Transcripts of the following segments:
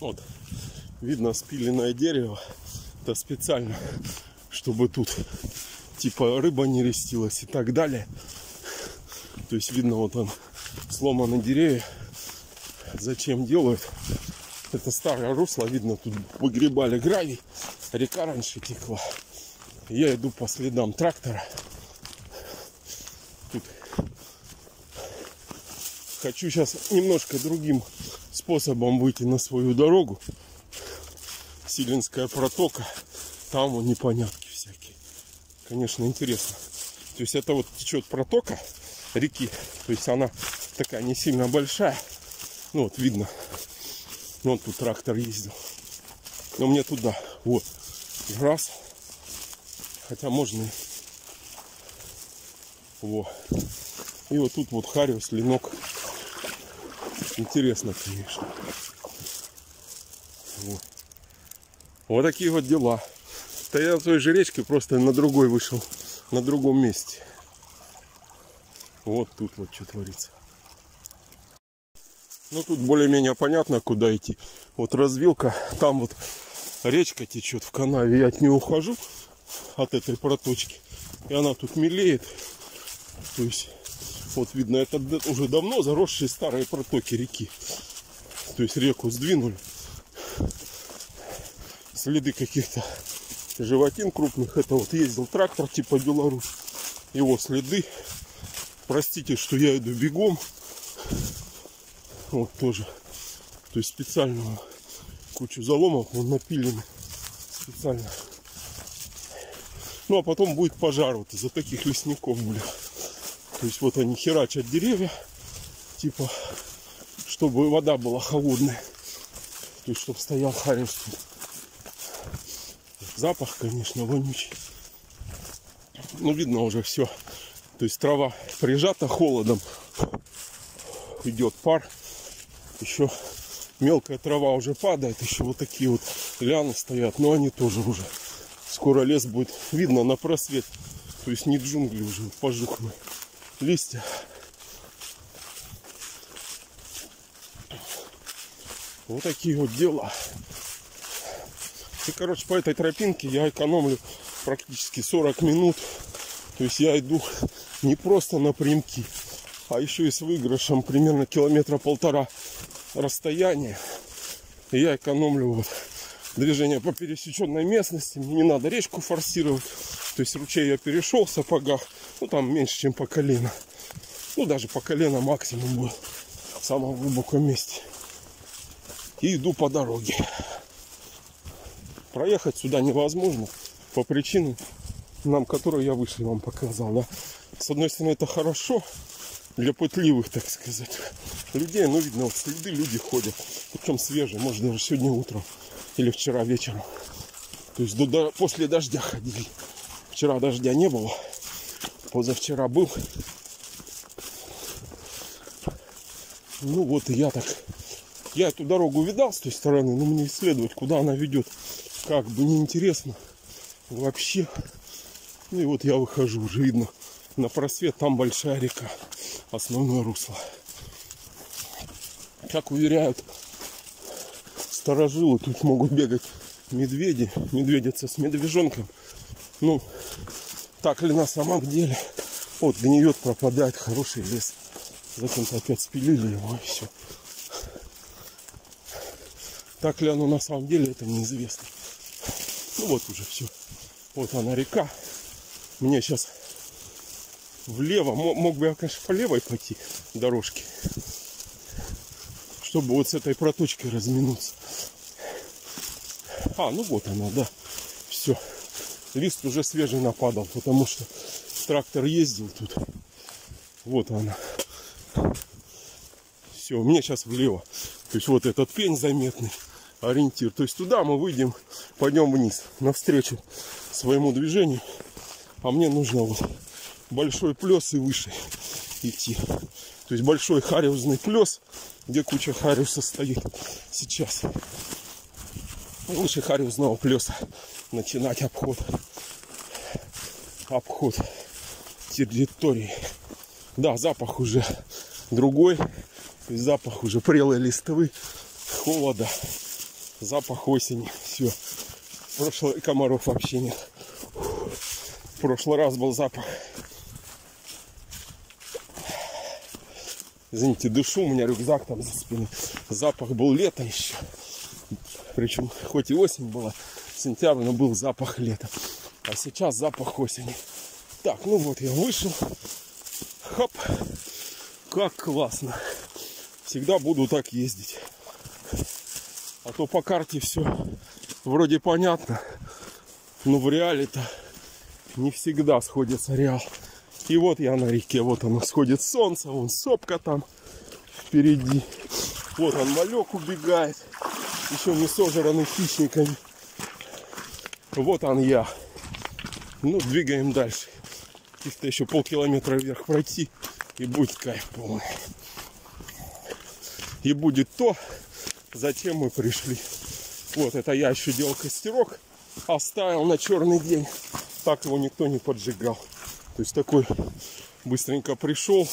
Вот, видно спиленное дерево. Это специально, чтобы тут типа рыба не рестилась и так далее. То есть видно, вот он сломаны деревья. Зачем делают? Это старое русло, видно, тут выгребали гравий. Река раньше текла. Я иду по следам трактора. Тут хочу сейчас немножко другим способом выйти на свою дорогу. Силинская протока. Там вот непонятки всякие. Конечно, интересно. То есть это вот течет протока реки. То есть она такая не сильно большая. Ну вот видно. Вот тут трактор ездил. Но мне туда. Вот. Раз. Хотя можно и... Во. И вот тут вот хариус, ленок. Интересно, конечно. Вот. Вот такие вот дела. Да я в той же речке просто на другой вышел. На другом месте. Вот тут вот что творится. Ну тут более-менее понятно, куда идти. Вот развилка. Там вот речка течет в канаве. Я от нее ухожу. От этой проточки. И она тут мелеет. То есть вот видно, это уже давно заросшие старые протоки реки. То есть реку сдвинули. Следы каких-то животин крупных. Это вот ездил трактор типа Беларусь. Его следы. Простите, что я иду бегом. Вот тоже. То есть специально кучу заломов вон напилены. Специально. Ну а потом будет пожар вот из-за таких лесников, бля. То есть вот они херачат деревья. Типа, чтобы вода была холодная. То есть, чтобы стоял хариус. Запах, конечно, вонючий. Ну, видно уже все. То есть трава прижата холодом. Идет пар. Еще мелкая трава уже падает. Еще вот такие вот лианы стоят. Но они тоже уже. Скоро лес будет видно на просвет. То есть не джунгли уже, пожухлые листья. Вот такие вот дела. И, короче, по этой тропинке я экономлю практически 40 минут. То есть я иду не просто напрямки, а еще и с выигрышем примерно километра полтора расстояния. И я экономлю вот движение по пересеченной местности. Мне не надо речку форсировать. То есть ручей я перешел в сапогах. Ну там меньше, чем по колено. Ну даже по колено максимум был. В самом глубоком месте. И иду по дороге. Проехать сюда невозможно. По причинам, нам которые я выше вам показал. Да? С одной стороны это хорошо. Для пытливых, так сказать, людей. Ну видно, вот следы люди ходят. Причем свежие. Может даже сегодня утром. Или вчера вечером. То есть после дождя ходили. Вчера дождя не было. Позавчера был. Ну вот и я так. Я эту дорогу видал с той стороны. Но мне исследовать, куда она ведет, как бы неинтересно. Вообще. Ну и вот я выхожу. Уже видно на просвет. Там большая река. Основное русло. Как уверяют старожилы, тут могут бегать медведи, медведица с медвежонком. Ну, так ли на самом деле? Вот гниет, пропадает хороший лес. Зачем-то опять спилили его и все. Так ли оно на самом деле, это неизвестно. Ну вот уже все. Вот она река. Мне сейчас влево, мог бы я, конечно, по левой пойти дорожке, чтобы вот с этой проточкой разминуться. А, ну вот она, да. Все. Лист уже свежий нападал, потому что трактор ездил тут. Вот она. Все, мне сейчас влево. То есть вот этот пень заметный. Ориентир. То есть туда мы выйдем, пойдем вниз. Навстречу своему движению. А мне нужно вот большой плес и выше идти. То есть большой хариусный плес, где куча хариуса стоит сейчас. Выше хариусного плеса начинать обход территории. Да, запах уже другой. Запах уже прелой листвы, холода. Запах осени. Все. Прошлый комаров вообще нет. В прошлый раз был запах. Извините, дышу, у меня рюкзак там за спиной. Запах был лето еще. Причем, хоть и осень была, сентябрь, но был запах лета. А сейчас запах осени. Так, ну вот я вышел. Хоп. Как классно. Всегда буду так ездить. А то по карте все вроде понятно. Но в реале-то не всегда сходится реал. И вот я на реке. Вот оно сходит солнце. Вон сопка там впереди. Вот он, малек убегает. Еще не сожранный хищниками. Вот он я. Ну, двигаем дальше. Каких-то еще полкилометра вверх пройти. И будет кайф полный. И будет то, зачем мы пришли. Вот это я еще делал костерок. Оставил на черный день. Так его никто не поджигал. То есть такой быстренько пришел.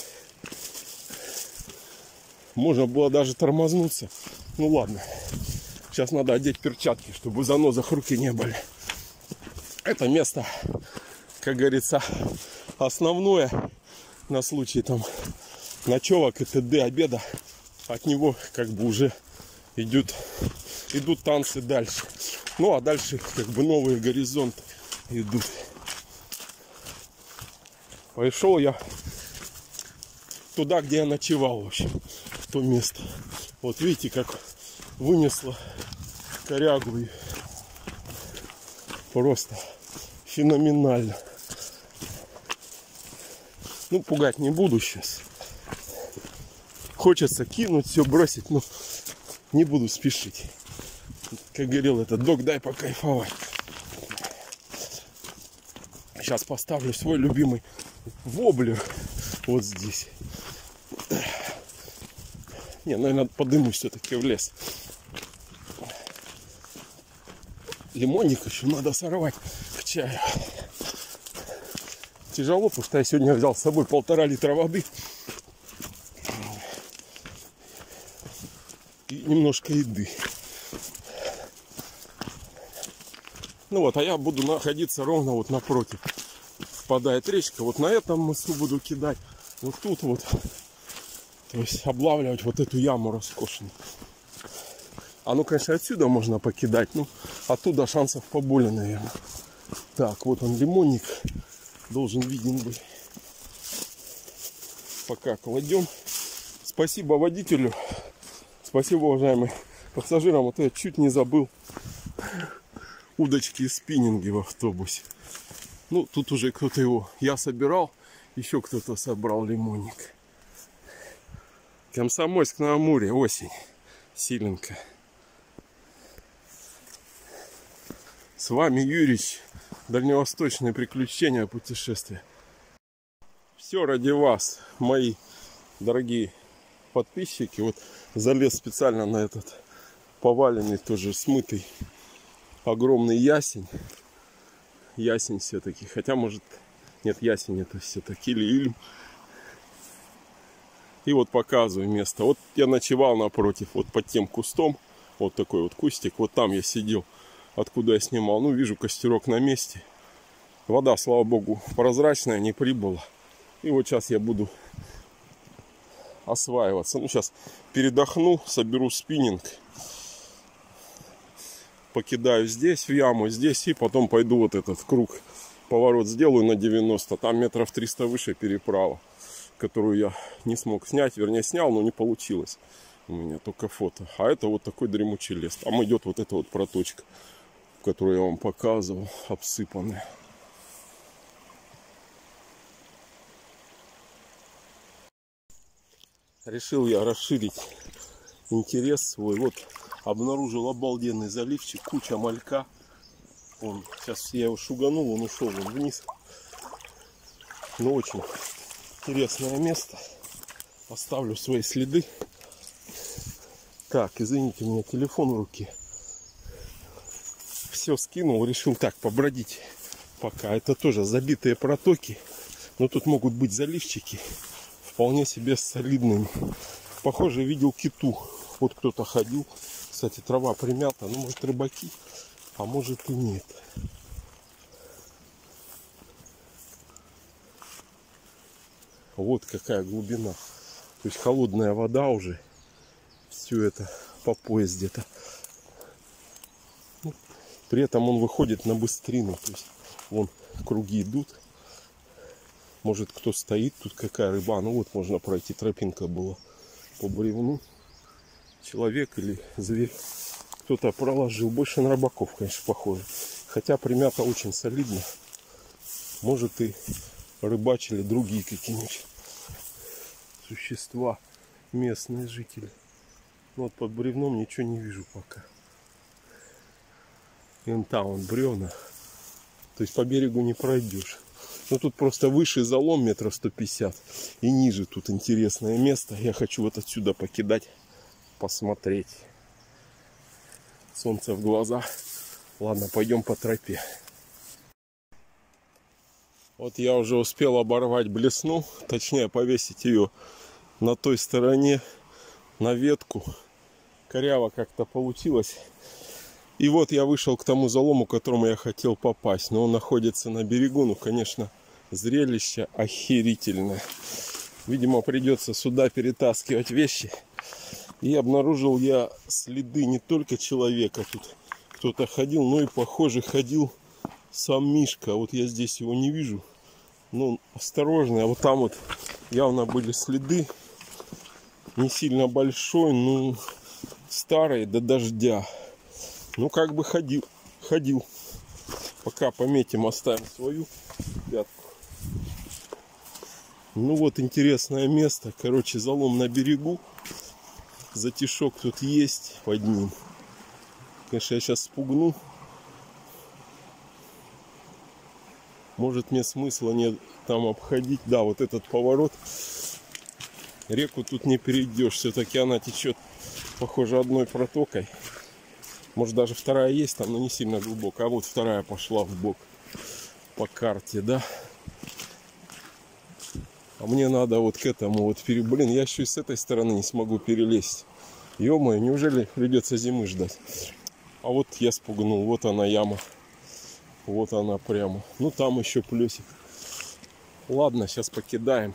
Можно было даже тормознуться. Ну ладно. Сейчас надо одеть перчатки, чтобы в занозах руки не были. Это место, как говорится, основное на случай там ночевок и т.д. обеда. От него как бы уже идут танцы дальше. Ну а дальше как бы новые горизонты идут. Пошел я туда, где я ночевал, в общем, в то место. Вот видите, как вынесло корягу. И просто феноменально. Ну, пугать не буду сейчас. Хочется кинуть, все бросить, но не буду спешить. Как говорил этот док, дай покайфовать. Сейчас поставлю свой любимый воблер вот здесь. Не, наверное, подымусь все-таки в лес. Лимонник еще надо сорвать к чаю. Тяжело, потому что я сегодня взял с собой 1,5 литра воды. И немножко еды. Ну вот, а я буду находиться ровно вот напротив. Впадает речка. Вот на этом мысу буду кидать. Вот тут вот. То есть облавливать вот эту яму роскошную. А ну, конечно, отсюда можно покидать. Ну, оттуда шансов поболее, наверное. Так, вот он, лимонник. Должен виден быть. Пока кладем. Спасибо водителю. Спасибо, уважаемые пассажирам. А то я чуть не забыл удочки и спиннинги в автобусе. Ну, тут уже кто-то его... Я собирал, еще кто-то собрал лимонник. Комсомольск на Амуре, осень. Силенко. С вами Юрич. Дальневосточные приключения, путешествия. Все ради вас, мои дорогие подписчики. Вот залез специально на этот поваленный, тоже смытый огромный ясень. Ясень все-таки. Хотя, может, нет, ясень это все-таки или. И вот показываю место. Вот я ночевал напротив, вот под тем кустом. Вот такой вот кустик. Вот там я сидел, откуда я снимал. Ну, вижу, костерок на месте. Вода, слава богу, прозрачная, не прибыла. И вот сейчас я буду осваиваться. Ну, сейчас передохну, соберу спиннинг. Покидаю здесь, в яму, здесь. И потом пойду вот этот круг, поворот сделаю на 90. Там метров 300 выше переправа, которую я не смог снять. Вернее, снял, но не получилось. У меня только фото. А это вот такой дремучий лес. Там идет вот эта вот проточка, которую я вам показывал, обсыпанная. Решил я расширить интерес свой. Вот обнаружил обалденный заливчик, куча малька. Он, сейчас я его шуганул, он ушел вон вниз. Но очень интересное место. Оставлю свои следы. Так, извините, у меня телефон в руке. Все скинул, решил так побродить пока. Это тоже забитые протоки. Но тут могут быть заливчики. Вполне себе солидными. Похоже, видел киту Вот кто-то ходил. Кстати, трава примята. Ну, может, рыбаки, а может и нет. Вот какая глубина. То есть холодная вода уже. Все это по пояс где-то. Ну, при этом он выходит на быстрину. То есть вон круги идут. Может, кто стоит, тут какая рыба. Ну вот можно пройти, тропинка была по бревну. Человек или зверь кто-то проложил. Больше на рыбаков, конечно, похоже. Хотя примята очень солидно. Может, и рыбачили другие какие-нибудь существа, местные жители. Вот под бревном ничего не вижу пока. И там вон бревна. То есть по берегу не пройдешь. Но тут просто выше залом 150 метров. И ниже тут интересное место. Я хочу вот отсюда покидать, посмотреть. Солнце в глаза. Ладно, пойдем по тропе. Вот я уже успел оборвать блесну. Точнее, повесить ее на той стороне, на ветку. Коряво как-то получилось. И вот я вышел к тому залому, к которому я хотел попасть. Но он находится на берегу. Ну, конечно, зрелище охерительное. Видимо, придется сюда перетаскивать вещи. И обнаружил я следы не только человека. Тут кто-то ходил, но и, похоже, ходил сам Мишка. Вот я здесь его не вижу. Ну, осторожно. А вот там вот явно были следы. Не сильно большой, но старый до дождя. Ну, как бы ходил. Пока пометим, оставим свою пятку. Ну, вот интересное место. Короче, залом на берегу. Затишок тут есть под ним. Конечно, я сейчас спугну. Может, мне смысла нет там обходить. Да, вот этот поворот. Реку тут не перейдешь. Все-таки она течет, похоже, одной протокой. Может, даже вторая есть там, но не сильно глубоко. А вот вторая пошла в бок по карте, да. А мне надо вот к этому вот Блин, я еще и с этой стороны не смогу перелезть. Ё-моё, неужели придется зимы ждать? А вот я спугнул. Вот она яма. Вот она прямо. Ну, там еще плюсик. Ладно, сейчас покидаем.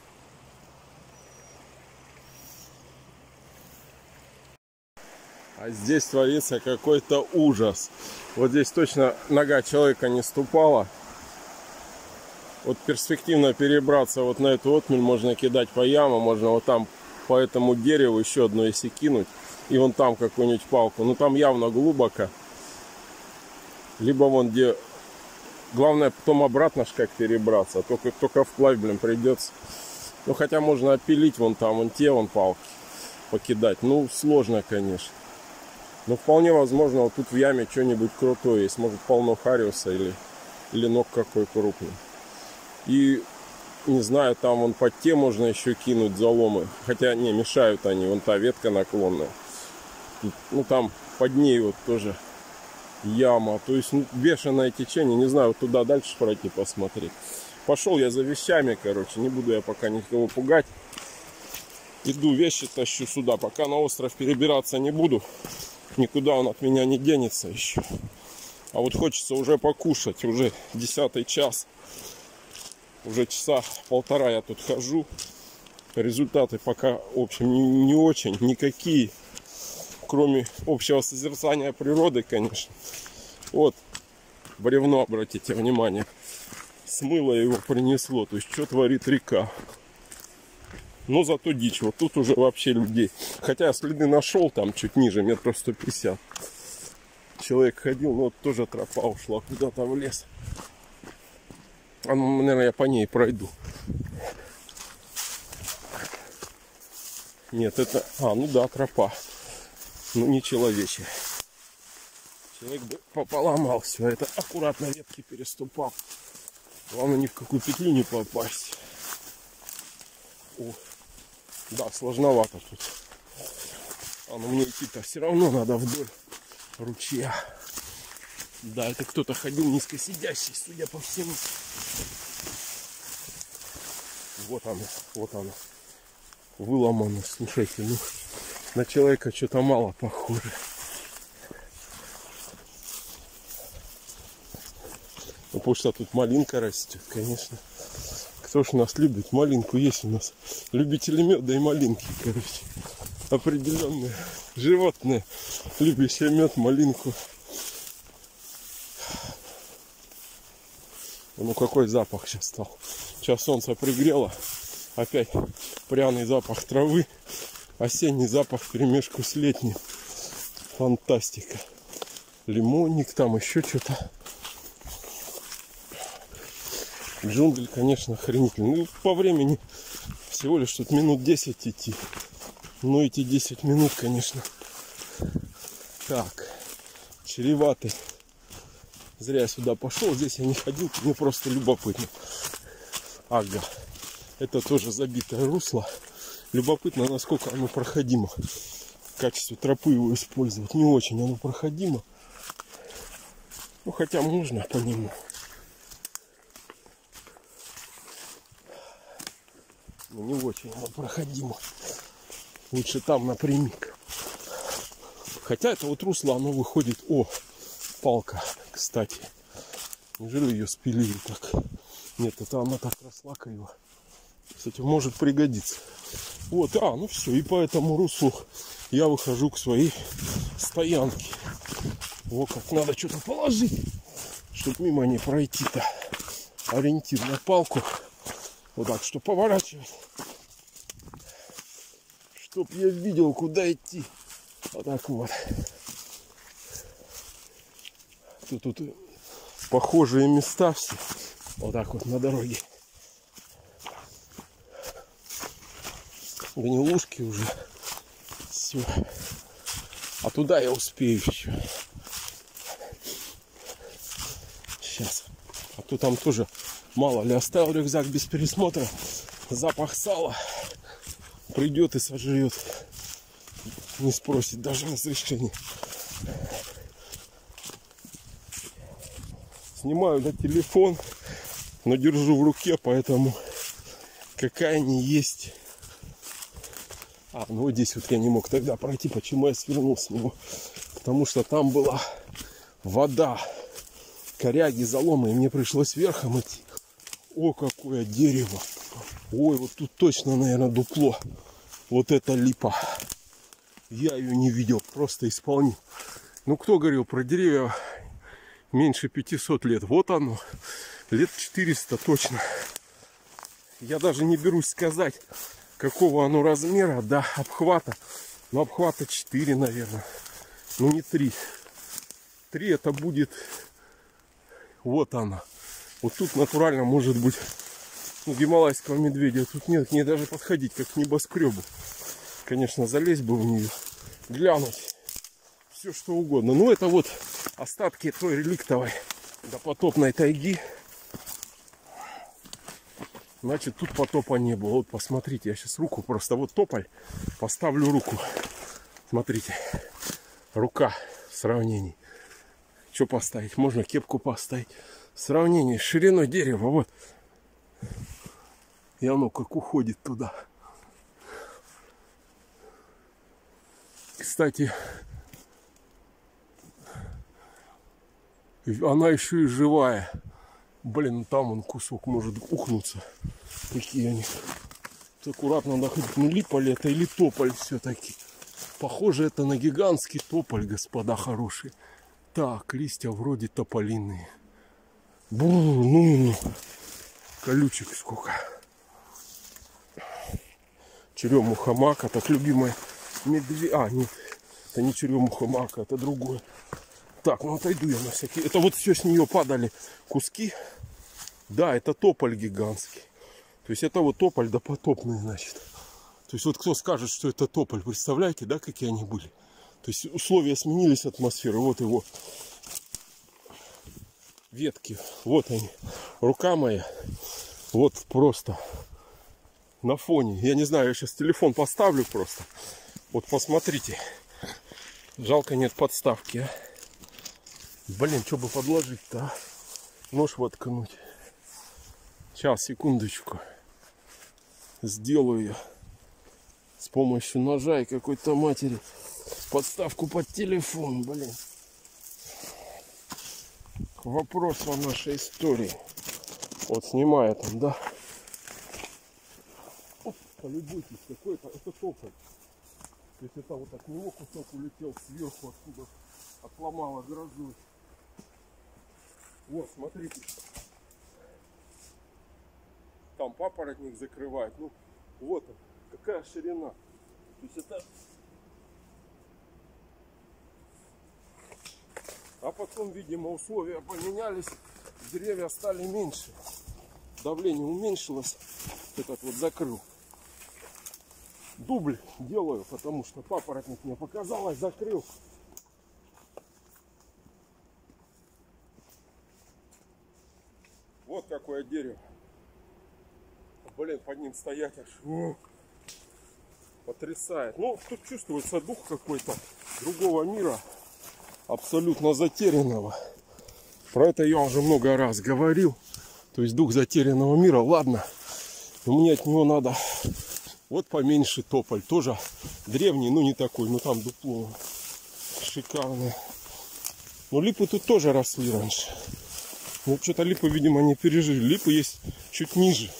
А здесь творится какой-то ужас. Вот здесь точно нога человека не ступала. Вот перспективно перебраться вот на эту отмель. Можно кидать по ямам. Можно вот там по этому дереву еще одно если кинуть. И вон там какую-нибудь палку. Ну там явно глубоко. Либо вон где... Главное потом обратно ж как перебраться. Только вплавь, блин, придется. Ну хотя можно опилить вон там, вон те вон палки. Покидать. Ну сложно, конечно. Но вполне возможно, вот тут в яме что-нибудь крутое есть. Может, полно хариуса или ног какой крупный. И, не знаю, там вон под те можно еще кинуть заломы. Хотя, не, мешают они. Вон та ветка наклонная. Тут, ну, там под ней вот тоже яма. То есть, ну, бешеное течение. Не знаю, вот туда дальше пройти посмотреть. Пошел я за вещами, короче. Не буду я пока никого пугать. Иду, вещи тащу сюда. Пока на остров перебираться не буду. Никуда он от меня не денется еще. А вот хочется уже покушать. Уже 10-й час. Уже часа полтора я тут хожу. Результаты пока, в общем, не очень. Никакие. Кроме общего созерцания природы, конечно. Вот бревно, обратите внимание. Смыло его, принесло. То есть, что творит река. Но зато дичь. Вот тут уже вообще людей. Хотя я следы нашел там чуть ниже, 150 метров. Человек ходил, но вот тоже тропа ушла куда-то в лес. А ну, наверное, я по ней пройду. Нет, это... А, ну да, тропа. Ну, не человечья. Человек бы поломал все. Это аккуратно ветки переступал. Главное, ни в какую петлю не попасть. О. Да, сложновато тут. А ну мне идти-то все равно надо вдоль ручья. Да, это кто-то ходил низкосидящий, судя по всему. Вот она, вот она. Выломана. Слушайте, ну на человека что-то мало похоже. Ну, потому что тут малинка растет, конечно. Кто ж у нас любит малинку? Есть у нас любители меда и малинки, короче. Определенные животные, любящие мед, малинку. Ну какой запах сейчас стал. Сейчас солнце пригрело. Опять пряный запах травы. Осенний запах вперемешку с летним. Фантастика. Лимонник, там еще что-то. Джунгли, конечно, охренительный. Ну, по времени всего лишь тут минут 10 идти. Но эти 10 минут, конечно, так, чреваты. Зря я сюда пошел. Здесь я не ходил, мне просто любопытно. Ага. Это тоже забитое русло. Любопытно, насколько оно проходимо. В качестве тропы его использовать не очень оно проходимо. Ну, хотя можно по нему. Но не очень оно проходимо. Лучше там напрямик. Хотя это вот русло, оно выходит... О, палка, кстати. Неужели ее спилили так? Нет, это она так росла криво. Кстати, может пригодиться. Вот, ну все. И по этому руслу я выхожу к своей стоянке. О, как надо что-то положить, чтобы мимо не пройти-то. Ориентир на палку. Вот так, что поворачивать. Чтоб я видел, куда идти. Вот так вот. Тут похожие места все. Вот так вот на дороге. Гнилушки уже. Все. А туда я успею еще. Сейчас. А то там тоже, мало ли, оставил рюкзак без пересмотра. Запах сала. Придет и сожрет. Не спросит даже разрешения. Снимаю на телефон, но держу в руке, поэтому какая не есть. Ну вот здесь вот я не мог тогда пройти. Почему я свернул с него? Потому что там была вода, коряги, заломы, и мне пришлось верхом идти. О, какое дерево! Ой, вот тут точно, наверное, дупло. Вот это липа. Я ее не видел, просто исполнил. Ну, кто говорил про деревья меньше 500 лет? Вот оно, лет 400 точно. Я даже не берусь сказать, какого оно размера, да, обхвата. Ну, обхвата 4, наверное. Ну, не 3. 3 это будет... Вот она. Вот тут натурально может быть, ну, гималайского медведя. Тут нет, к ней даже подходить, как к небоскребу. Конечно, залезть бы в нее, глянуть. Все что угодно. Но это вот остатки той реликтовой допотопной тайги. Значит, тут потопа не было. Вот посмотрите, я сейчас руку просто, вот тополь, поставлю руку. Смотрите, рука в сравнении. Что поставить? Можно кепку поставить. В сравнении с шириной дерева, вот. И оно как уходит туда. Кстати, она еще и живая. Блин, там он кусок может ухнуться. Какие они. Аккуратно надо ходить. Ну, липа ли это или тополь все-таки. Похоже, это на гигантский тополь, господа хорошие. Так, листья вроде тополиные. Бур, ну. Колючек сколько. Черемуха мака, так любимая медведь. Нет, это не черемуха мака, это другое. Так, ну отойду я на всякий. Это вот все с нее падали куски. Да, это тополь гигантский. То есть это вот тополь допотопный, значит. То есть вот кто скажет, что это тополь, представляете, да, какие они были? То есть условия сменились, атмосферы. Вот его ветки. Вот они. Рука моя. Вот просто на фоне. Я не знаю, я сейчас телефон поставлю просто. Вот посмотрите. Жалко нет подставки, а. Блин, что бы подложить-то, а? Нож воткнуть. Сейчас, секундочку. Сделаю я. с помощью ножа и какой-то матери подставку под телефон, блин. Вопрос о нашей истории. Вот снимает он, да? Оп, полюбуйтесь, какой-то, это тополь. То есть это вот от него кусок улетел сверху, откуда отломало грозой. Вот, смотрите. Там папоротник закрывает. Ну, вот он, какая ширина. То есть это... А потом, видимо, условия поменялись, деревья стали меньше. Давление уменьшилось. Этот вот закрыл. Дубль делаю, потому что папоротник мне показалось, закрыл. Вот какое дерево. Блин, под ним стоять аж потрясает. Ну, тут чувствуется дух какой-то другого мира, абсолютно затерянного. Про это я уже много раз говорил. То есть дух затерянного мира, ладно, но мне от него надо вот поменьше тополь. Тоже древний, ну не такой, но там дупло шикарное. Но липы тут тоже росли раньше. Ну, что-то липы, видимо, не пережили. Липы есть чуть ниже.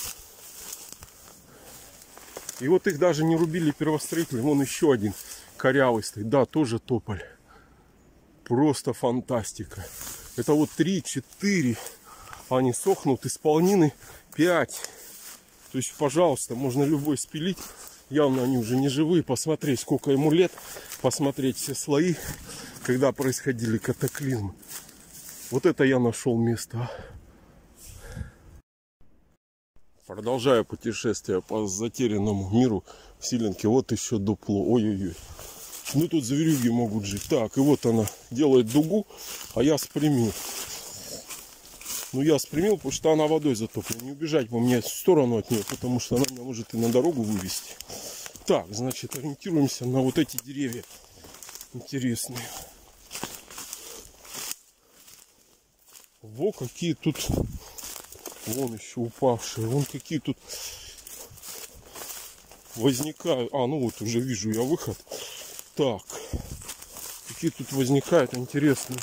И вот их даже не рубили первостроители. Вон еще один корявый стоит. Да, тоже тополь. Просто фантастика. Это вот 3-4. Они сохнут. Исполнины 5. То есть, пожалуйста, можно любой спилить. Явно они уже не живые. Посмотреть, сколько ему лет. Посмотреть все слои, когда происходили катаклизмы. Вот это я нашел место. Продолжаю путешествие по затерянному миру в Силенке. Вот еще дупло. Ой-ой-ой. Ну тут зверюги могут жить. Так, и вот она делает дугу, а я спрямил. Ну я спрямил, потому что она водой затоплена. Не убежать бы мне в сторону от нее, потому что она меня может и на дорогу вывести. Так, значит, ориентируемся на вот эти деревья интересные. Во, какие тут... Вон еще упавшие. Вон какие тут возникают. А, ну вот уже вижу я выход. Так. Какие тут возникают интересные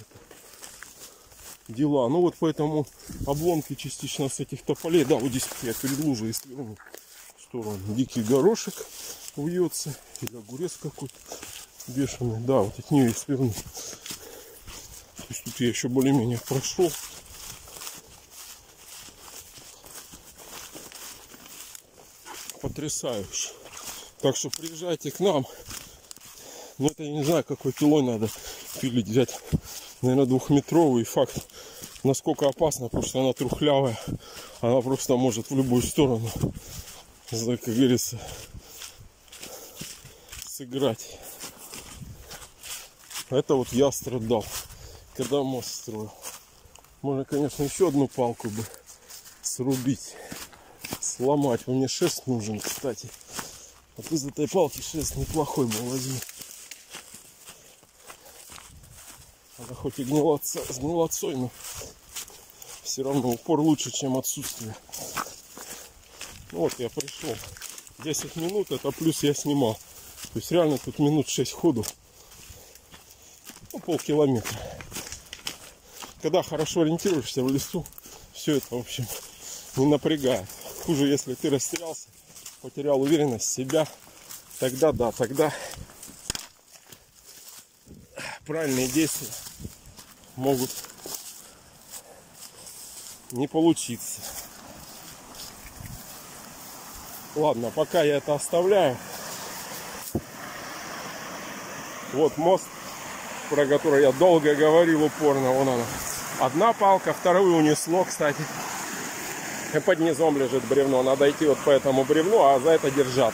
дела. Ну вот поэтому обломки частично с этих тополей. Да, вот здесь я перед лужей, если в сторону. Дикий горошек вьется. Или огурец какой-то бешеный. Да, вот от нее и сверну. То есть тут я еще более-менее прошел. Потрясающе. Так что приезжайте к нам. Ну это я не знаю, какой пилой надо пилить. Взять, наверное, 2-метровый. Факт, насколько опасно, потому что она трухлявая. Она просто может в любую сторону, как говорится, сыграть. Это вот я страдал, когда мост строил. Можно, конечно, еще одну палку бы срубить, сломать. Мне шест нужен, кстати. Вот из этой палки шест неплохой был, возьми. Она хоть и с гнилоцой, но все равно упор лучше, чем отсутствие. Ну вот я пришел. 10 минут, это плюс я снимал. То есть реально тут минут 6 ходу. Ну, полкилометра. Когда хорошо ориентируешься в лесу, все это, в общем, не напрягает. Хуже, если ты растерялся, потерял уверенность в себя, тогда да, тогда правильные действия могут не получиться. Ладно, пока я это оставляю. Вот мост, про который я долго говорил, упорно. Вон она. Одна палка, вторую унесло, кстати. И под низом лежит бревно. Надо идти вот по этому бревну, а за это держаться.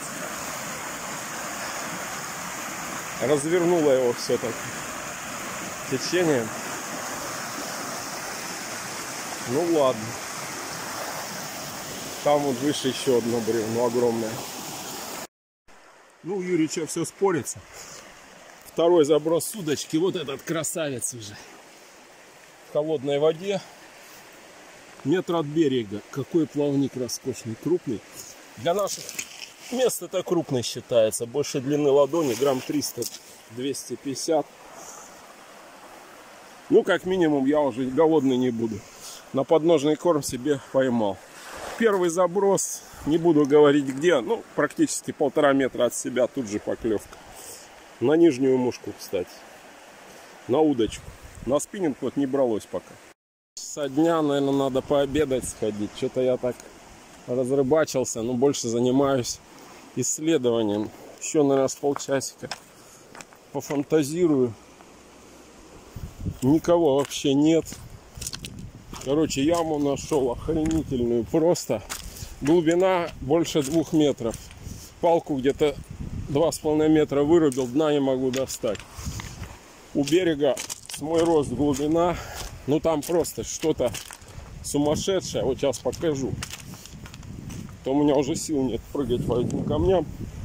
Развернула его все-таки течением. Ну ладно. Там вот выше еще одно бревно огромное. Ну, у Юрича все спорится. Второй заброс с удочки. Вот этот красавец уже. В холодной воде. Метр от берега. Какой плавник роскошный, крупный. Для наших место-то крупное считается. Больше длины ладони, грамм 300-250. Ну, как минимум, я уже голодный не буду. На подножный корм себе поймал. Первый заброс, не буду говорить где, ну, практически 1,5 метра от себя, тут же поклевка. На нижнюю мушку, кстати. На удочку. На спиннинг вот не бралось пока. Со дня, наверное, надо пообедать сходить. Что-то я так разрыбачился, но больше занимаюсь исследованием. Еще, наверное, с полчасика пофантазирую. Никого вообще нет. Короче, яму нашел охренительную. Просто глубина больше 2 метров. Палку где-то 2,5 метра вырубил, дна не могу достать. У берега с мой рост глубина. Ну там просто что-то сумасшедшее. Вот сейчас покажу. То у меня уже сил нет прыгать по этим камням.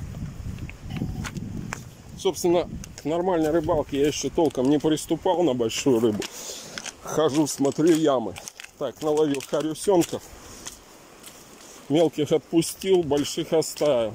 Собственно, к нормальной рыбалке я еще толком не приступал на большую рыбу. Хожу, смотрю ямы. Так, наловил харюсенков. Мелких отпустил, больших оставил.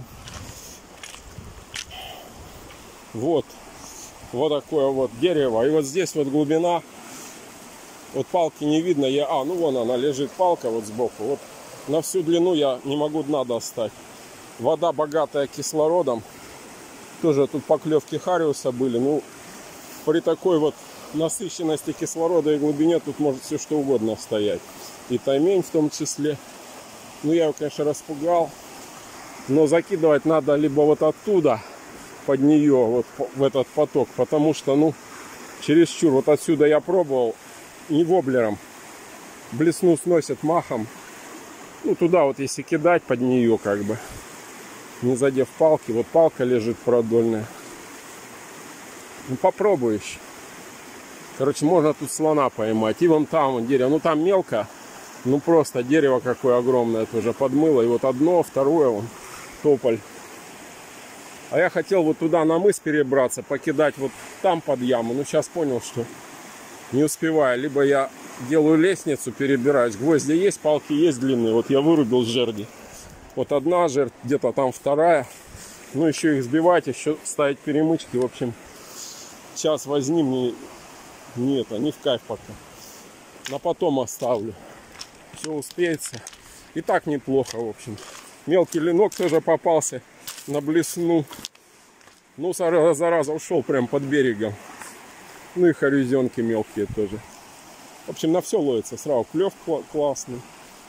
Вот. Вот такое вот дерево. И вот здесь вот глубина. Вот палки не видно. Ну вон она лежит, палка вот сбоку. Вот на всю длину я не могу дна достать. Вода богатая кислородом. Тоже тут поклевки хариуса были. Ну, при такой вот насыщенности кислорода и глубине тут может все что угодно стоять. И таймень в том числе. Ну, я его, конечно, распугал. Но закидывать надо либо вот оттуда, под нее, вот в этот поток. Потому что, ну, чересчур. Вот отсюда я пробовал. Не воблером. Блесну сносит махом. Ну, туда вот если кидать под нее, как бы. Не задев палки. Вот палка лежит продольная. Ну, попробуй еще. Короче, можно тут слона поймать. И вон там вон дерево. Ну, там мелко. Ну, просто дерево какое огромное тоже подмыло. И вот одно, второе вон. Тополь. А я хотел вот туда на мыс перебраться. Покидать вот там под яму. Ну, сейчас понял, что не успеваю. Либо я делаю лестницу, перебираюсь. Гвозди есть, палки есть длинные. Вот я вырубил жерди. Вот одна жердь, где-то там вторая. Ну, еще их сбивать, еще ставить перемычки. В общем, час возни мне нет, не в кайф пока. На потом оставлю. Все успеется. И так неплохо, в общем. Мелкий ленок тоже попался на блесну. Ну, зараза ушел прям под берегом. Ну и хорюзенки мелкие тоже. В общем, на все ловится сразу. Клев классный.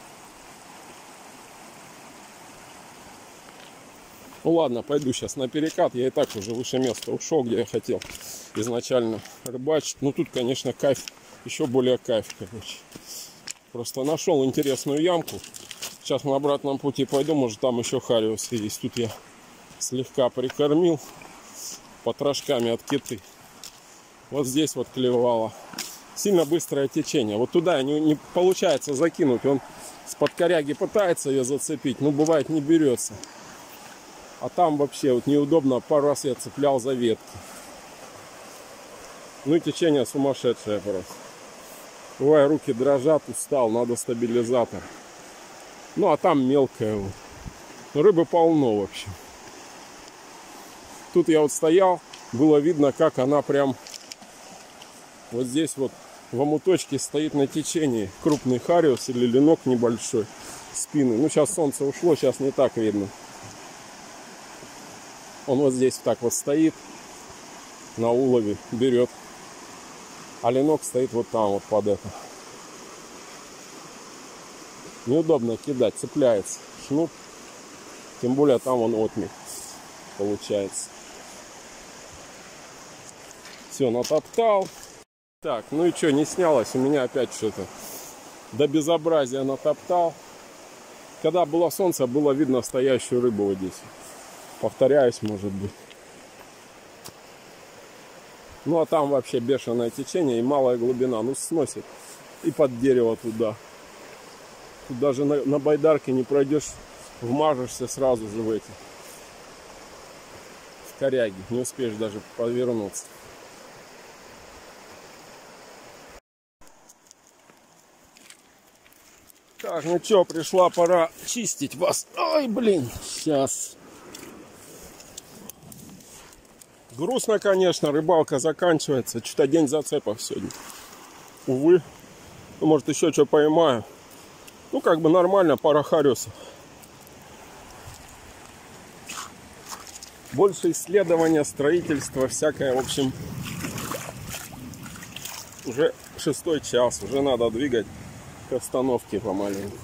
Ну ладно, пойду сейчас на перекат. Я и так уже выше места ушел, где я хотел изначально рыбачить. Ну тут, конечно, кайф. Еще более кайф, короче. Просто нашел интересную ямку. Сейчас на обратном пути пойду. Может там еще хариусы есть. Тут я слегка прикормил потрошками от киты. Вот здесь вот клевало. Сильно быстрое течение. Вот туда не получается закинуть. Он с-под коряги пытается ее зацепить, но бывает не берется. А там вообще вот неудобно. Пару раз я цеплял за ветки. Ну и течение сумасшедшее просто. Ой, руки дрожат, устал, надо стабилизатор. Ну а там мелкая вот. Рыбы полно в общем. Тут я вот стоял, было видно, как она прям вот здесь вот в омуточке стоит на течении. Крупный хариус или ленок небольшой спины. Ну сейчас солнце ушло, сейчас не так видно. Он вот здесь так вот стоит, на улове берет. А ленок стоит вот там вот под это. Неудобно кидать, цепляется шнур. Тем более там он отмель получается. Все, натоптал. Так, ну и что, не снялось. У меня опять что-то до безобразия натоптал. Когда было солнце, было видно стоящую рыбу вот здесь. Повторяюсь, может быть. Ну а там вообще бешеное течение и малая глубина. Ну сносит и под дерево туда. Тут даже на байдарке не пройдешь, вмажешься сразу же в эти в коряги. Не успеешь даже повернуться. Так, ну что, пришла пора чистить вас. Ой, блин, сейчас. Грустно, конечно, рыбалка заканчивается. Что-то день зацепов сегодня. Увы. Ну, может, еще что поймаю. Ну, как бы нормально, пара хариусов. Больше исследования, строительства, всякое, в общем. Уже 6-й час, уже надо двигать к остановке помаленьку.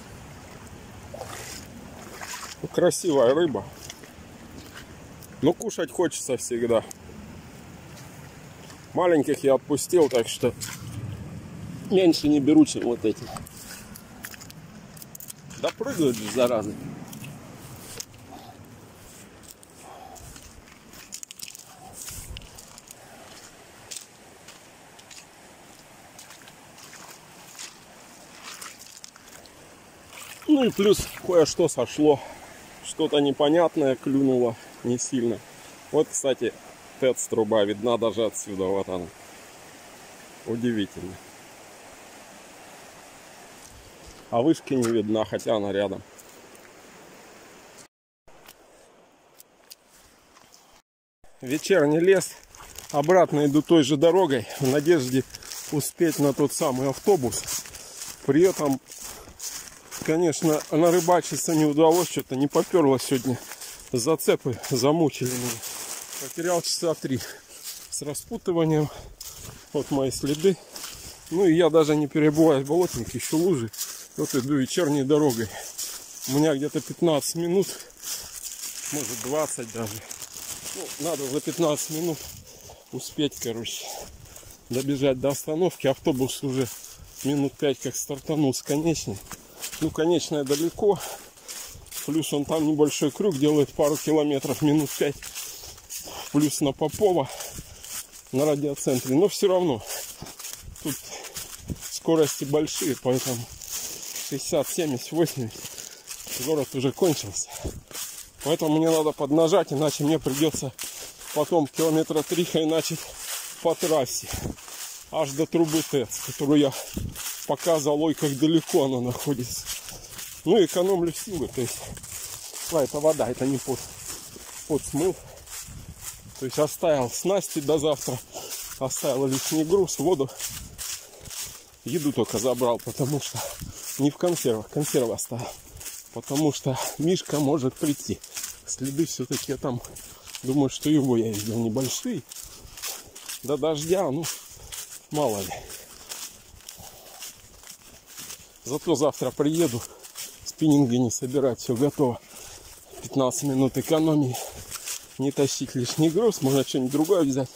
Ну, красивая рыба. Но кушать хочется всегда. Маленьких я отпустил, так что меньше не беру, чем вот эти. Да прыгают же, заразы. Ну и плюс кое-что сошло. Что-то непонятное клюнуло не сильно. Вот, кстати, ТЭЦ-труба видна даже отсюда. Вот она. Удивительно. А вышки не видна, хотя она рядом. Вечерний лес. Обратно иду той же дорогой в надежде успеть на тот самый автобус. При этом, конечно, нарыбачиться не удалось. Что-то не поперло сегодня. Зацепы замучили меня. Потерял часа 3 с распутыванием. Вот мои следы. Ну и я даже не перебываю болотник, еще лужи. Вот иду вечерней дорогой. У меня где-то 15 минут. Может 20 даже. Ну, надо за 15 минут успеть, короче, добежать до остановки. Автобус уже минут 5 как стартанул с конечной. Ну, конечная далеко. Плюс он там небольшой круг делает, пару километров, минут 5. Плюс на Попова, на радиоцентре. Но все равно тут скорости большие, поэтому 60, 70, 80 город уже кончился. Поэтому мне надо поднажать, иначе мне придется потом километра 3 хреначить по трассе. Аж до трубы ТЭЦ, которую я показывал, ой, как далеко она находится. Ну, экономлю силы, то есть, это вода, это не пот смыл. То есть оставил снасти до завтра, оставил лишний груз, воду. Еду только забрал, потому что не в консервах, консервы оставил. Потому что Мишка может прийти. Следы все-таки я там, думаю, что его я видел небольшие. До дождя, ну, мало ли. Зато завтра приеду, спиннинги не собирать, все готово. 15 минут экономии. Не тащить лишний груз, можно что-нибудь другое взять.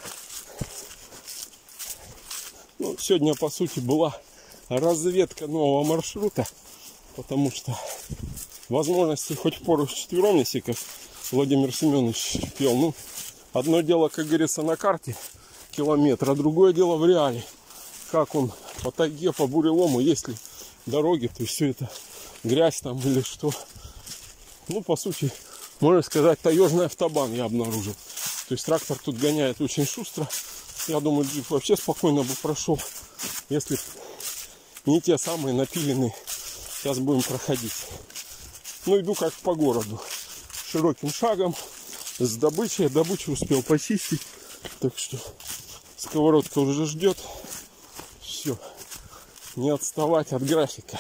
Ну, сегодня, по сути, была разведка нового маршрута. Потому что возможности хоть пору вчетвером, если как Владимир Семенович пел. Ну, одно дело, как говорится, на карте километр, а другое дело в реале. Как он по тайге, по бурелому, есть ли дороги, то есть все это грязь там или что. Ну, по сути, можно сказать, таежный автобан я обнаружил. То есть трактор тут гоняет очень шустро. Я думаю, джип вообще спокойно бы прошел, если не те самые напиленные. Сейчас будем проходить. Ну, иду как по городу. Широким шагом. С добычей. Добычу успел почистить. Так что сковородка уже ждет. Все. Не отставать от графика.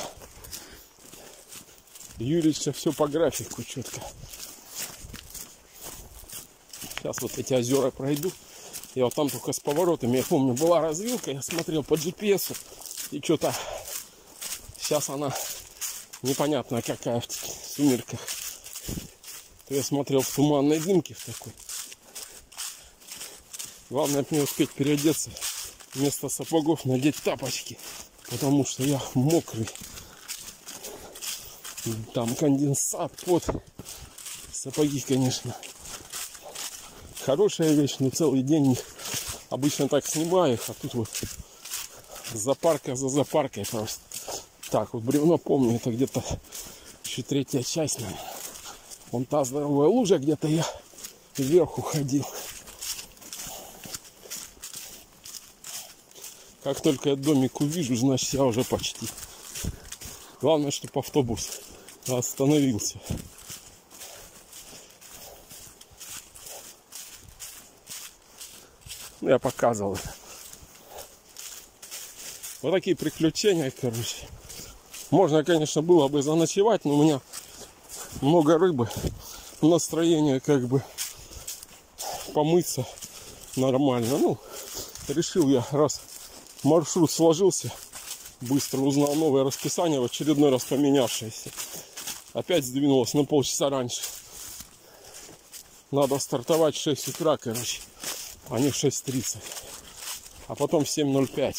Юрича все по графику четко. Сейчас вот эти озера пройду. Я вот там только с поворотами. Я помню, была развилка. Я смотрел по GPS. И что-то сейчас она непонятно какая в сумерках. То я смотрел в туманной дымке в такой. Главное мне успеть переодеться. Вместо сапогов надеть тапочки. Потому что я мокрый. Там конденсат, пот. Сапоги, конечно, хорошая вещь, но целый день обычно так снимаю их. А тут вот запарка за запаркой просто. Так, вот бревно помню, это где-то еще 3-я часть, наверное. Вон та здоровая лужа, где-то я вверху ходил. Как только я домик увижу, значит я уже почти. Главное, чтобы автобус остановился. Ну, я показывал. Вот такие приключения, короче. Можно, конечно, было бы заночевать, но у меня много рыбы. Настроение как бы помыться нормально. Ну, решил я, раз маршрут сложился, быстро узнал новое расписание, в очередной раз поменявшееся. Опять сдвинулось на полчаса раньше. Надо стартовать в 6 утра, короче, а не в 6:30. А потом в 7:05.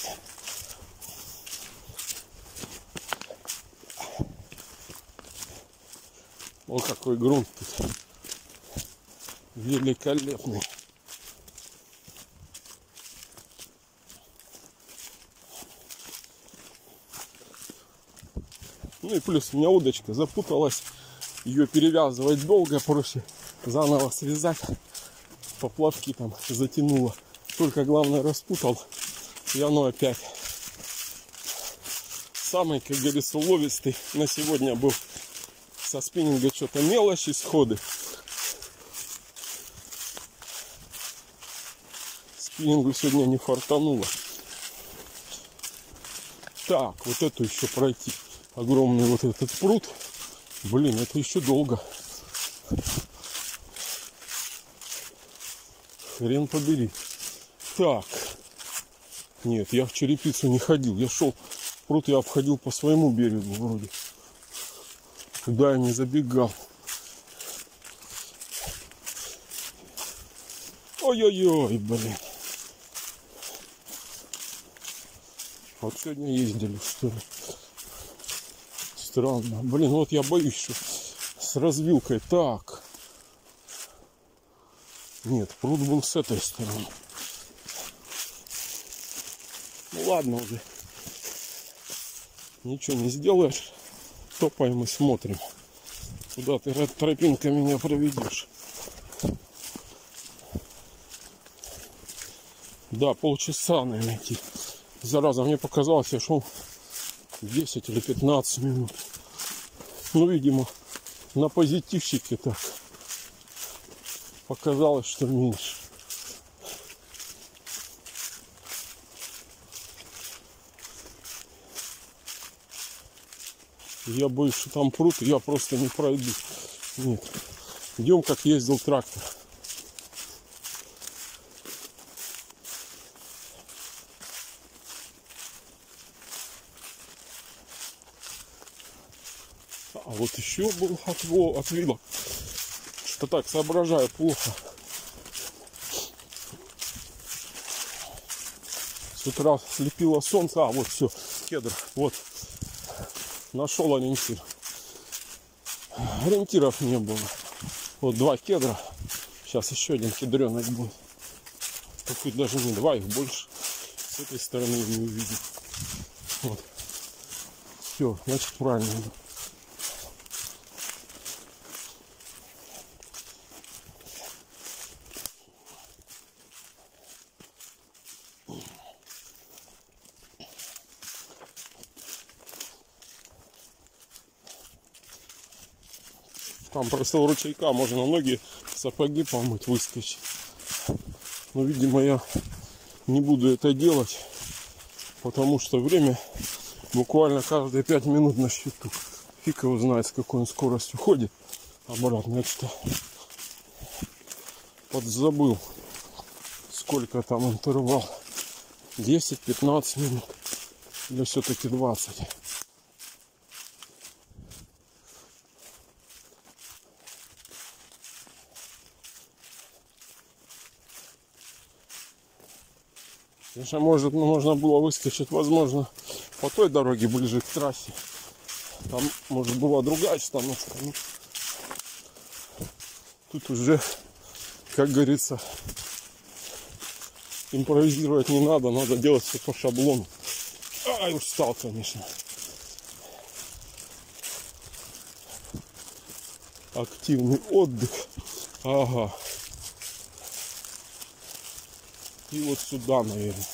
О, какой грунт тут. Великолепный. Ну и плюс у меня удочка запуталась. Ее перевязывать долго, проще заново связать. Поплавки там затянуло. Только главное распутал. И оно опять. Самый, как говорится, уловистый на сегодня был. Со спиннинга что-то мелочь, исходы. Спиннингу сегодня не фартануло. Так, вот эту еще пройти. Огромный вот этот пруд. Блин, это еще долго. Хрен побери. Так. Нет, я в Черепицу не ходил. Я шел. Пруд я обходил по своему берегу вроде. Туда я не забегал. Ой-ой-ой, блин. Вот сегодня ездили, что ли. Странно. Блин, вот я боюсь, что с развилкой. Так. Нет, пруд был с этой стороны. Ну ладно уже. Ничего не сделаешь. Топаем и смотрим. Куда ты, тропинка, меня проведешь. Да, полчаса, наверное, идти. Зараза, мне показалось, я шел 10 или 15 минут. Ну, видимо, на позитивчике так. Показалось, что меньше. Я боюсь, что там пруд, и я просто не пройду. Нет. Идем, как ездил трактор. А вот еще был отвилок. Что так соображаю плохо. С утра слепило солнце. А, вот все, кедр. Вот. Нашел ориентир. Ориентиров не было. Вот 2 кедра. Сейчас еще один кедренок будет. Тут даже не 2, их больше. С этой стороны не увидел. Вот. Все, значит правильно. Там просто у ручейка можно на ноги, сапоги помыть, выскочить. Но, видимо, я не буду это делать, потому что время буквально каждые 5 минут на счету. Фиг его знает, с какой он скоростью ходит. Обратно я что подзабыл, сколько там интервал. 10-15 минут. Или все-таки 20. Конечно, можно было выскочить, возможно, по той дороге ближе к трассе. Там, может, была другая остановка. Ну, тут уже, как говорится, импровизировать не надо, надо делать все по шаблону. Ай, устал, конечно. Активный отдых. Ага. И вот сюда, наверное.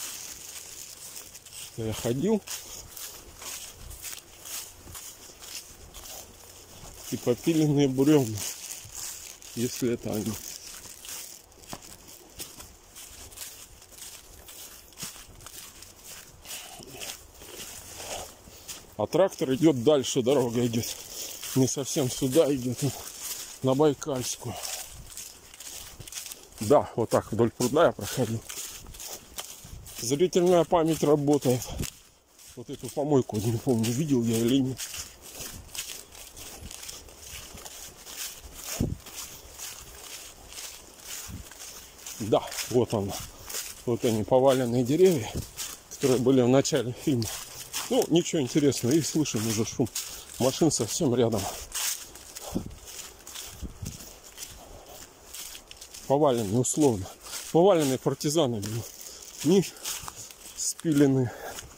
Я ходил. И попиленные бревна. Если это они. А трактор идет дальше, дорога идет. Не совсем сюда идет, на Байкальскую. Да, вот так вдоль пруда я проходил. Зрительная память работает. Вот эту помойку, не помню, видел я или нет. Да, вот она. Вот они, поваленные деревья, которые были в начале фильма. Ну, ничего интересного. И слышим уже шум машин совсем рядом. Поваленные, условно. Поваленные партизаны. Не спиленные.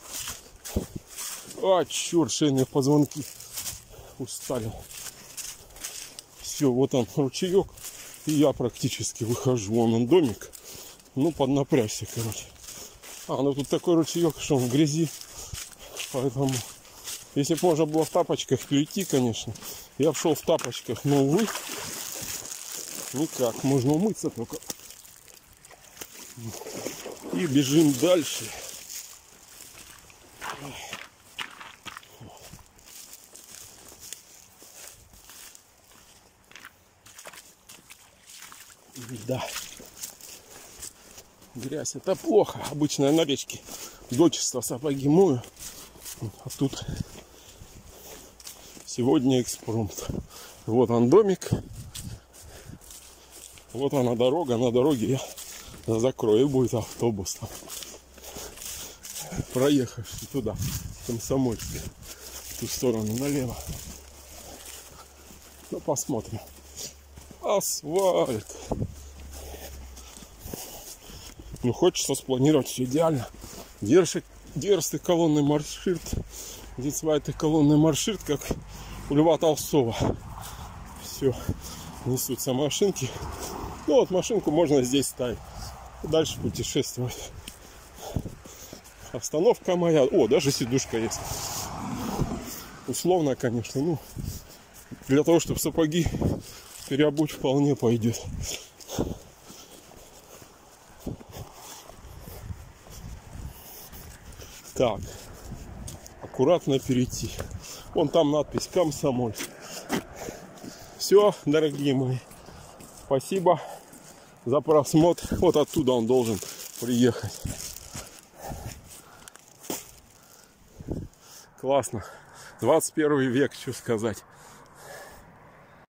А, черт, шейные позвонки. Устали. Все, вот он ручеек. И я практически выхожу. Вон он домик. Ну, поднапрягся, короче. Ну тут такой ручеек, что он в грязи. Поэтому, если бы можно было в тапочках перейти, конечно, я бы шел в тапочках. Но, увы, никак. Можно умыться только. И бежим дальше. Да. Грязь это плохо. Обычно я на речке дочисто сапоги мою. А тут сегодня экспромт. Вот он домик. Вот она дорога. На дороге я закрою. Будет автобус там. Проехавший туда. Комсомольский. В ту сторону налево. Ну посмотрим. Асфальт. Ну, хочется спланировать все идеально. Дерзкий колонный маршрут. Здесь zweite колонный маршрут, как у Льва Толстого. Все. Несутся машинки. Ну, вот машинку можно здесь ставить. И дальше путешествовать. Остановка моя. О, даже сидушка есть. Условно, конечно. Ну, для того, чтобы сапоги переобуть, вполне пойдет. Так, аккуратно перейти. Вон там надпись «Комсомольск». Все, дорогие мои, спасибо за просмотр. Вот оттуда он должен приехать. Классно. 21 век, что сказать.